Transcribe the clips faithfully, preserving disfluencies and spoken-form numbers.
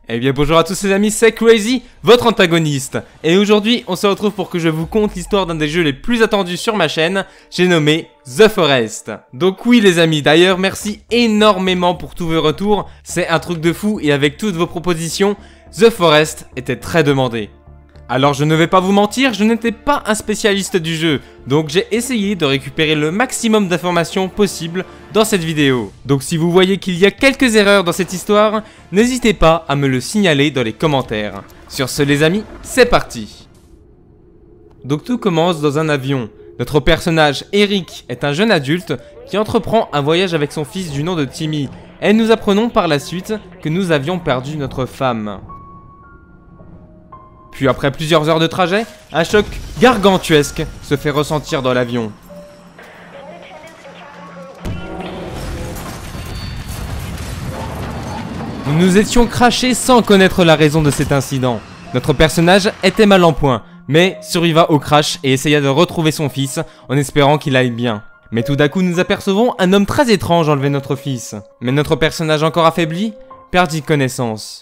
Eh bien bonjour à tous les amis, c'est Crazy, votre antagoniste. Et aujourd'hui, on se retrouve pour que je vous conte l'histoire d'un des jeux les plus attendus sur ma chaîne, j'ai nommé The Forest. Donc oui les amis, d'ailleurs merci énormément pour tous vos retours, c'est un truc de fou et avec toutes vos propositions, The Forest était très demandé. Alors je ne vais pas vous mentir, je n'étais pas un spécialiste du jeu, donc j'ai essayé de récupérer le maximum d'informations possibles dans cette vidéo. Donc si vous voyez qu'il y a quelques erreurs dans cette histoire, n'hésitez pas à me le signaler dans les commentaires. Sur ce les amis, c'est parti. Donc tout commence dans un avion. Notre personnage Eric est un jeune adulte qui entreprend un voyage avec son fils du nom de Timmy, et nous apprenons par la suite que nous avions perdu notre femme. Puis après plusieurs heures de trajet, un choc gargantuesque se fait ressentir dans l'avion. Nous nous étions crashés sans connaître la raison de cet incident. Notre personnage était mal en point, mais surviva au crash et essaya de retrouver son fils en espérant qu'il aille bien. Mais tout d'un coup nous apercevons un homme très étrange enlever notre fils. Mais notre personnage encore affaibli perdit connaissance.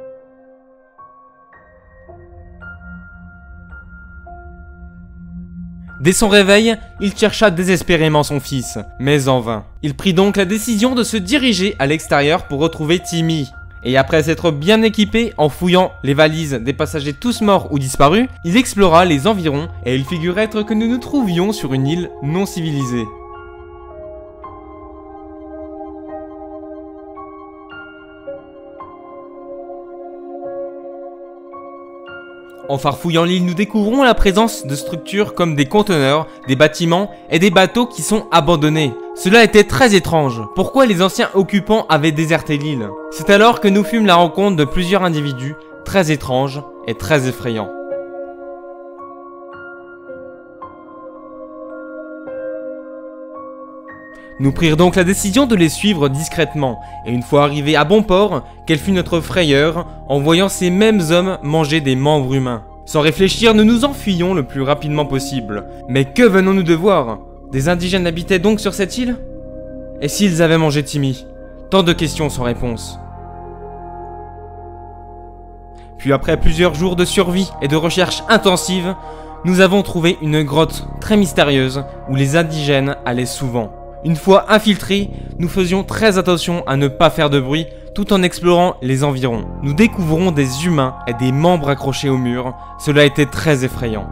Dès son réveil, il chercha désespérément son fils, mais en vain. Il prit donc la décision de se diriger à l'extérieur pour retrouver Timmy. Et après s'être bien équipé en fouillant les valises des passagers tous morts ou disparus, il explora les environs et il figure être que nous nous trouvions sur une île non civilisée. En farfouillant l'île, nous découvrons la présence de structures comme des conteneurs, des bâtiments et des bateaux qui sont abandonnés. Cela était très étrange. Pourquoi les anciens occupants avaient déserté l'île? C'est alors que nous fûmes la rencontre de plusieurs individus très étranges et très effrayants. Nous prirent donc la décision de les suivre discrètement, et une fois arrivés à bon port, quelle fut notre frayeur en voyant ces mêmes hommes manger des membres humains. Sans réfléchir, nous nous enfuyons le plus rapidement possible. Mais que venons-nous de voir? Des indigènes habitaient donc sur cette île? Et s'ils avaient mangé Timmy? Tant de questions sans réponse. Puis après plusieurs jours de survie et de recherche intensive, nous avons trouvé une grotte très mystérieuse où les indigènes allaient souvent. Une fois infiltrés, nous faisions très attention à ne pas faire de bruit tout en explorant les environs. Nous découvrons des humains et des membres accrochés au mur. Cela était très effrayant.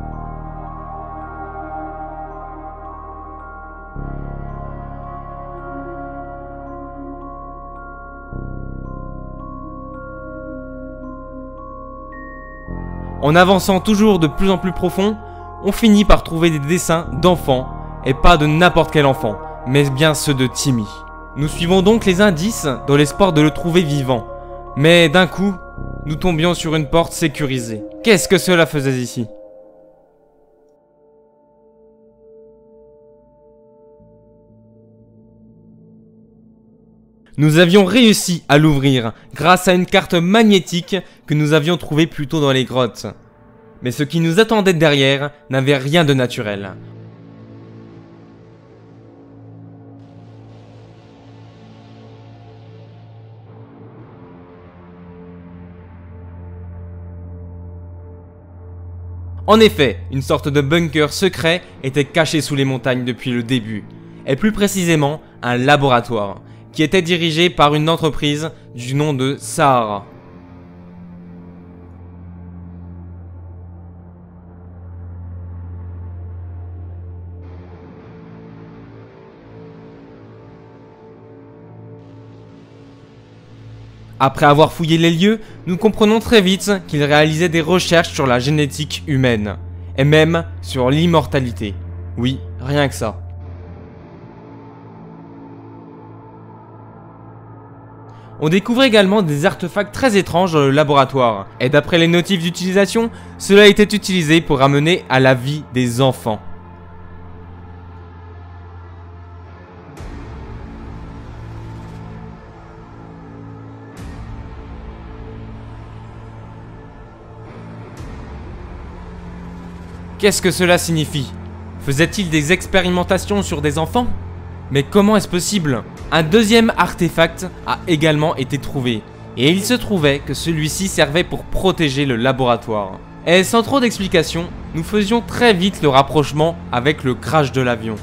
En avançant toujours de plus en plus profond, on finit par trouver des dessins d'enfants et pas de n'importe quel enfant, mais bien ceux de Timmy. Nous suivons donc les indices dans l'espoir de le trouver vivant. Mais d'un coup, nous tombions sur une porte sécurisée. Qu'est-ce que cela faisait ici? Nous avions réussi à l'ouvrir grâce à une carte magnétique que nous avions trouvée plus tôt dans les grottes. Mais ce qui nous attendait derrière n'avait rien de naturel. En effet, une sorte de bunker secret était caché sous les montagnes depuis le début, et plus précisément un laboratoire, qui était dirigé par une entreprise du nom de Sahara. Après avoir fouillé les lieux, nous comprenons très vite qu'ils réalisaient des recherches sur la génétique humaine, et même sur l'immortalité. Oui, rien que ça. On découvre également des artefacts très étranges dans le laboratoire, et d'après les notifs d'utilisation, cela était utilisé pour ramener à la vie des enfants. Qu'est-ce que cela signifie? Faisait-il des expérimentations sur des enfants? Mais comment est-ce possible? Un deuxième artefact a également été trouvé. et il se trouvait que celui-ci servait pour protéger le laboratoire. Et sans trop d'explications, nous faisions très vite le rapprochement avec le crash de l'avion.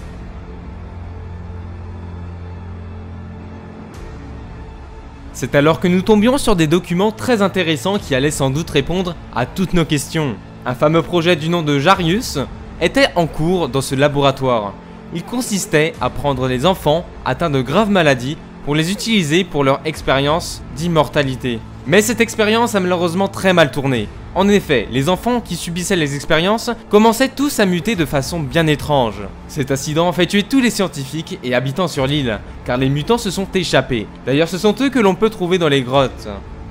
C'est alors que nous tombions sur des documents très intéressants qui allaient sans doute répondre à toutes nos questions. Un fameux projet du nom de Jarius était en cours dans ce laboratoire. Il consistait à prendre les enfants atteints de graves maladies pour les utiliser pour leur expérience d'immortalité. Mais cette expérience a malheureusement très mal tourné. En effet, les enfants qui subissaient les expériences commençaient tous à muter de façon bien étrange. Cet incident a fait tuer tous les scientifiques et habitants sur l'île, car les mutants se sont échappés. D'ailleurs, ce sont eux que l'on peut trouver dans les grottes.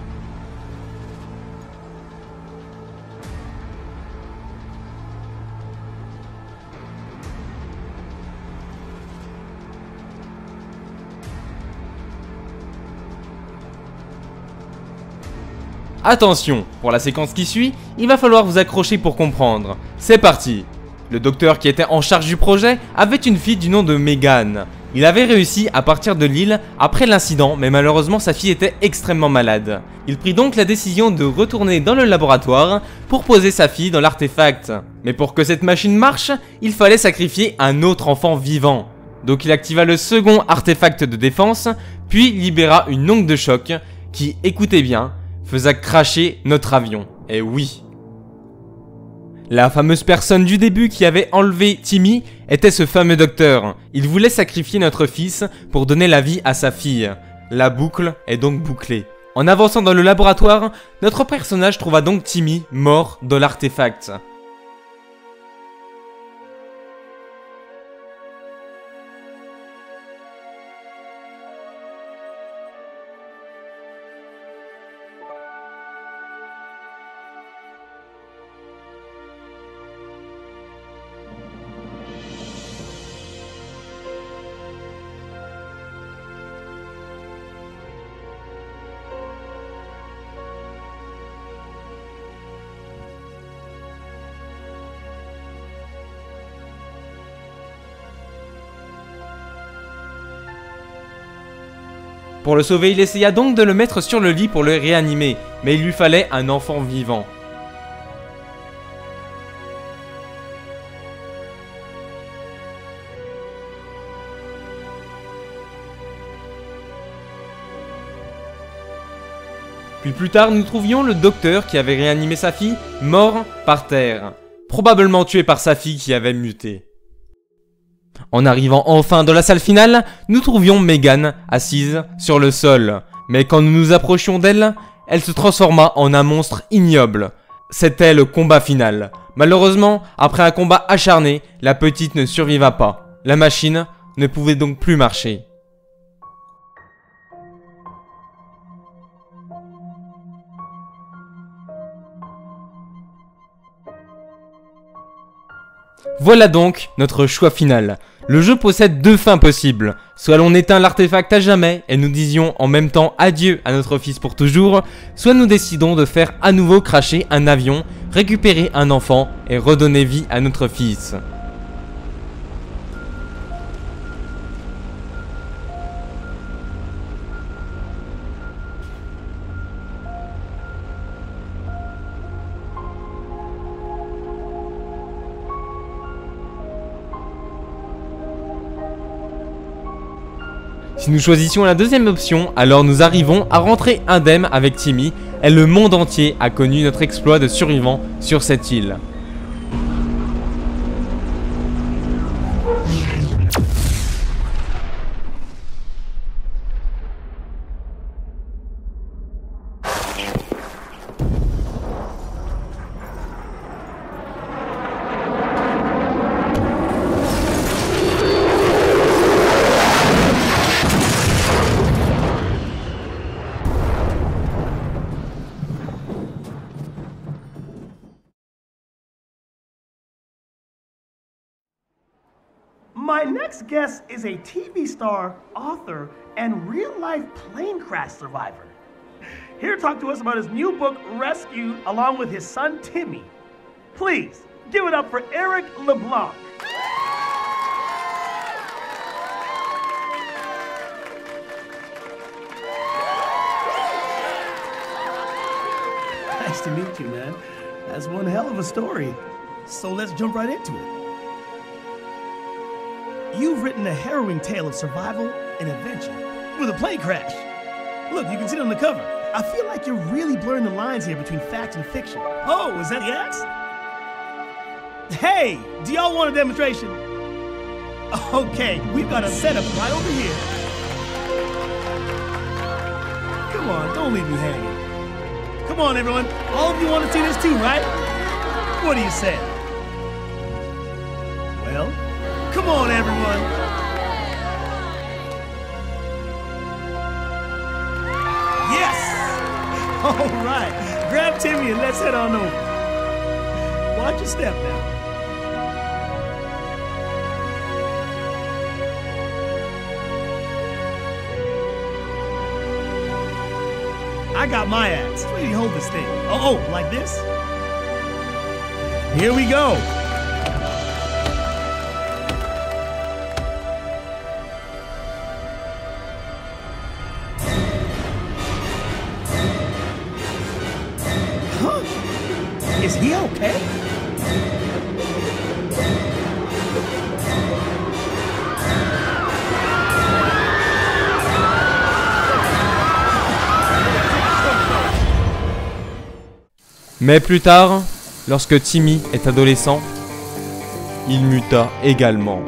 Attention, pour la séquence qui suit, il va falloir vous accrocher pour comprendre. C'est parti. Le docteur qui était en charge du projet avait une fille du nom de Megan. Il avait réussi à partir de l'île après l'incident, mais malheureusement sa fille était extrêmement malade. Il prit donc la décision de retourner dans le laboratoire pour poser sa fille dans l'artefact. Mais pour que cette machine marche, il fallait sacrifier un autre enfant vivant. Donc il activa le second artefact de défense, puis libéra une onde de choc qui, écoutez bien, faisait cracher notre avion. Et oui. La fameuse personne du début qui avait enlevé Timmy était ce fameux docteur. Il voulait sacrifier notre fils pour donner la vie à sa fille. La boucle est donc bouclée. En avançant dans le laboratoire, notre personnage trouva donc Timmy mort dans l'artefact. Pour le sauver, il essaya donc de le mettre sur le lit pour le réanimer, mais il lui fallait un enfant vivant. Puis plus tard, nous trouvions le docteur qui avait réanimé sa fille, mort par terre, probablement tué par sa fille qui avait muté. En arrivant enfin dans la salle finale, nous trouvions Megan assise sur le sol. Mais quand nous nous approchions d'elle, elle se transforma en un monstre ignoble. C'était le combat final. Malheureusement, après un combat acharné, la petite ne surviva pas. La machine ne pouvait donc plus marcher. Voilà donc notre choix final. Le jeu possède deux fins possibles. Soit l'on éteint l'artefact à jamais et nous disions en même temps adieu à notre fils pour toujours, soit nous décidons de faire à nouveau cracher un avion, récupérer un enfant et redonner vie à notre fils. Si nous choisissions la deuxième option, alors nous arrivons à rentrer indemne avec Timmy et le monde entier a connu notre exploit de survivant sur cette île. My next guest is a T V star, author, and real-life plane crash survivor. Here to talk to us about his new book, Rescued, along with his son, Timmy. Please, give it up for Eric LeBlanc. Nice to meet you, man. That's one hell of a story. So let's jump right into it. You've written a harrowing tale of survival and adventure with a plane crash. Look, you can see it on the cover. I feel like you're really blurring the lines here between fact and fiction. Oh, is that the axe? Hey, do y'all want a demonstration? Okay, we've got a setup right over here. Come on, don't leave me hanging. Come on, everyone. All of you want to see this too, right? What do you say? Well, come on, everyone. Yes! All right. Grab Timmy and let's head on over. Watch your step now. I got my axe. Where do you hold this thing? Oh, oh, like this? Here we go. Huh? Is he okay? Mais plus tard, lorsque Timmy est adolescent, il muta également.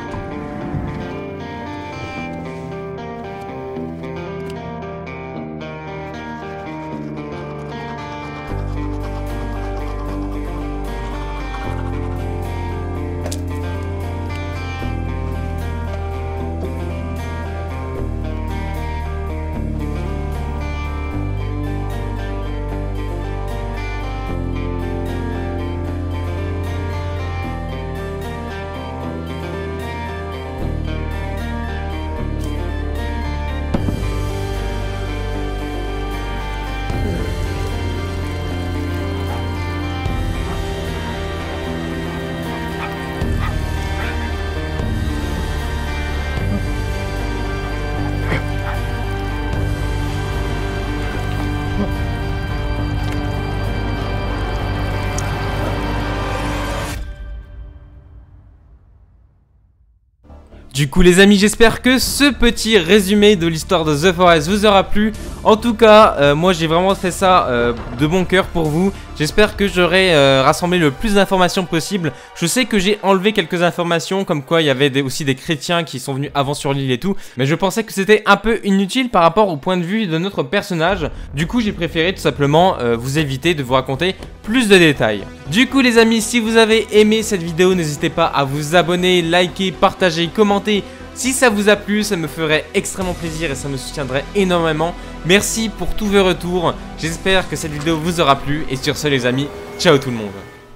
Du coup les amis, j'espère que ce petit résumé de l'histoire de The Forest vous aura plu. En tout cas, euh, moi j'ai vraiment fait ça euh, de bon cœur pour vous. J'espère que j'aurai euh, rassemblé le plus d'informations possible. Je sais que j'ai enlevé quelques informations, comme quoi il y avait des, aussi des chrétiens qui sont venus avant sur l'île et tout. Mais je pensais que c'était un peu inutile par rapport au point de vue de notre personnage. Du coup j'ai préféré tout simplement euh, vous éviter de vous raconter plus de détails. Du coup les amis, si vous avez aimé cette vidéo, n'hésitez pas à vous abonner, liker, partager, commenter. Si ça vous a plu, ça me ferait extrêmement plaisir et ça me soutiendrait énormément. Merci pour tous vos retours. J'espère que cette vidéo vous aura plu. Et sur ce les amis, ciao tout le monde.